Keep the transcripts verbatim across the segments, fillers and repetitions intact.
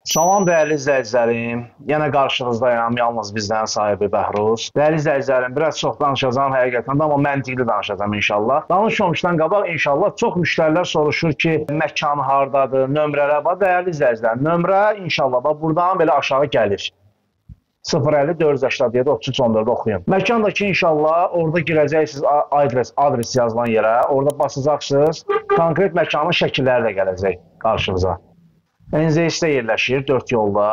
Salam dəyərli izləyicilərim. Yenə qarşınızdayım, yalnız bizdən sahibi Bəhruz. Dəyərli izləyicilərim, biraz çox danışacağım həqiqətən də, amma məntiqli danışacağım inşallah. Danışmamışdan qabaq inşallah çox müştərilər soruşur ki, məkan hardadır, nömrələr var. Dəyərli izləyicilərim, nömrə inşallah bax buradan belə aşağı gəlir. sıfır əlli dörd yüz səksən yeddi otuz üç on dörd oxuyun. Məkan da ki inşallah orada girəcəksiniz adres, adres yazılan yerə, orada basacaqsınız. Konkret məkanın şəkilləri də gələcək qarşınıza. N Z X-də yerləşir, dörd yolda.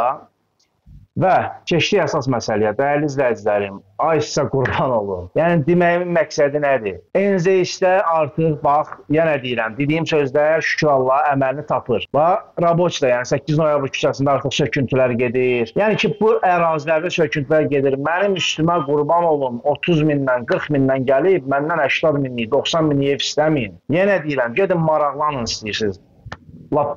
Və keçdik əsas məsələyə, dəyərli izləyicilərim, ay sizə qurban olun. Yəni, deməyimin məqsədi nədir? N Z X-də artıq, bax, yenə deyirəm, dediyim sözlər şükür Allah əməlini tapır. Bax, Raboçda, yəni səkkiz noyabr küçəsində artıq söküntülər gedir. Yəni ki, bu ərazilərdə söküntülər gedir. Mənim üstümə qurban olun, otuz mindən, qırx mindən gəlib, məndən səksən minlik, doxsan minlik ev istəməyin. Yenə deyirəm, gedin maraqlanın istəyirsiniz. Lap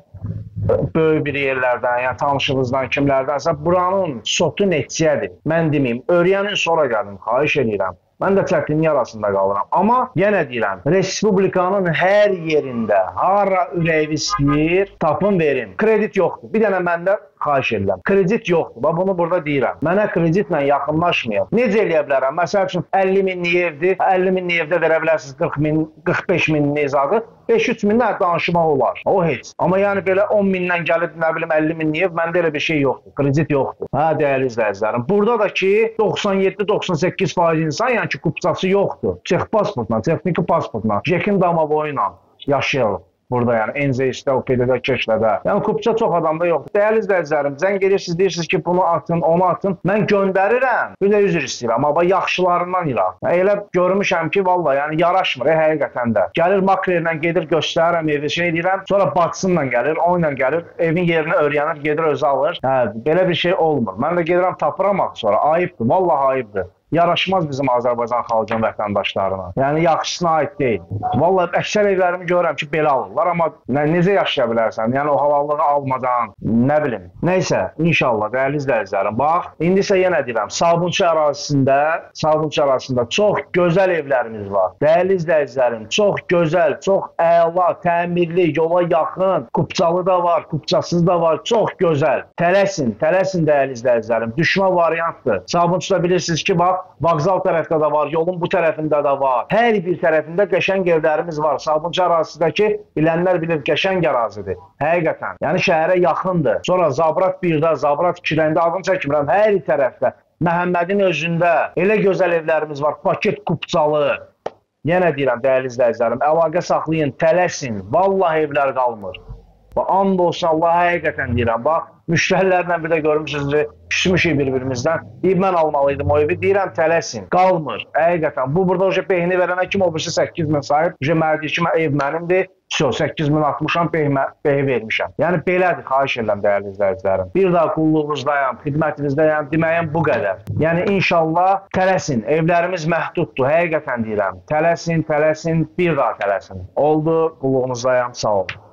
böyük bir yerlərdən, yəni tanışınızdan, kimlərdənsə buranın sotu neçəyədir? Mən deməyim, öyrənin sonra gəlin, xahiş edirəm. Mən də çətinlik arasında qalıram. Amma yenə deyirəm, Respublikanın hər yerində, hara ürəyi istəyir, tapın verin. Kredit yoxdur. Bir dənə məndə xahiş edirəm. Kredit yoxdur. Bax, bunu burada deyirəm. Mənə kreditlə yaxınlaşmayın. Necə eləyə bilərəm? Məsəl üçün, əlli minlik evdir. əlli minlik evdə verə bilərsiniz qırx min, qırx beş minlik zadı. beş üç mindən danışmaq olar. O heç. Amma yəni belə on mindən gəlib, nə bilim, əlli minlik ev, məndə elə bir şey yoxdur. Kredit yoxdur. Hə, dəyərli izləyicilərim. Burada da ki, doxsan yeddi doxsan səkkiz faiz insan, yəni ki, kupçası yoxdur. Çex pasportla, texniki pasportla, Jekin damaboyu ilə yaşayalım. Burada yəni N Z X-də, O P D-də, Keşlədə. Yəni kupça çox adamda yoxdur. Dəyərli izləyicilərim, zəng gelirsiniz, deyirsiniz ki, bunu atın, onu atın. Mən göndərirəm. Bir də üzr istəyirəm. Amma yaxşılarından iraq. Elə görmüşəm ki, valla yəni yaraşmır, e, həqiqətən də. Gəlir makrellə gedir, göstərirəm evi, şey deyirəm. Sonra bacısıyla gəlir, o ilə gəlir, evin yerini öyrənir, gedir özü alır. Hə, belə bir şey olmur. Mən də gedirəm tapıram axı sonra. Ayıbdır, valla ayıbdır. Yaraşmaz bizim Azərbaycan xalqının vətəndaşlarına. Yəni, yaxşısına aid deyil. Vallahi, əksər evlərimi görürəm ki, belə alırlar, amma nə, necə yaşaya bilərsən? Yəni, o halallığı almadan, nə bilim. Neysə, inşallah, dəyərli izləyicilərim. Bax, indi isə yenə deyirəm, Sabunçu ərazisində, Sabunçu ərazisində çox gözəl evlərimiz var. Dəyərli izləyicilərim, çox gözəl, çox əla, təmirli, yola yaxın, kupçalı da var, kupçasız da var, çox gözəl. Tələsin, tələsin dəyərli izləyicilərim. Düşmə variantdır. Sabunçuda bilirsiniz ki, bax, vağzal tərəfdə də var, yolun bu tərəfində də var. Hər bir tərəfində qəşəng evlərimiz var. Sabunçu ərazisindəki bilənlər bilir, qəşəng ərazidir. Həqiqətən. Yəni şəhərə yaxındır. Sonra Zabrat birdə, Zabrat ikidə adını çəkmirəm, hər tərəfdə. Məhəmmədin özündə elə gözəl evlərimiz var. Paket kupçalı. Yenə deyirəm, dəyərli izləyicilərim, əlaqə saxlayın, tələsin. Vallahi evlər qalmır. And olsun, Allah həqiqətən deyirəm. Bax, müştərilərlə bir də görmüşsünüz, küsmüşük bir-birimizdən. Deyib, mən almalıydım o evi. Deyirəm, tələsin. Qalmır. Həqiqətən. Bu, burada o behini verənə kim o birisi səkkiz min sahib. Mənə deyir ki, ev mənimdir. səkkiz min atmışam, behi vermişəm. Yəni, belədir, xahiş edirəm, dəyərli izləyicilərim. Bir daha qulluğunuzdayam, xidmətinizdəyəm, deməyəm bu qədər. Yəni, inşallah tələsin. Evlərimiz məhduddur, həqiqətən deyirəm. Tələsin, tələsin, bir daha tələsin. Oldu, qulluğunuzdayam, sağ olun.